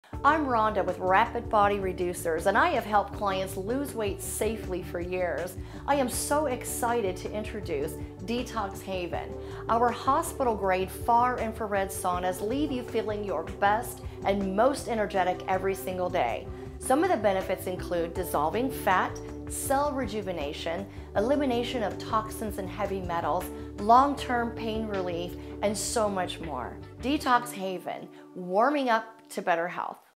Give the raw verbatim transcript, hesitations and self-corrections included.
I'm Rhonda with Rapid Body Reducers, and I have helped clients lose weight safely for years. I am so excited to introduce Detox Haven. Our hospital-grade far infrared saunas leave you feeling your best and most energetic every single day. Some of the benefits include dissolving fat, cell rejuvenation, elimination of toxins and heavy metals, long-term pain relief, and so much more. Detox Haven, warming up to better health.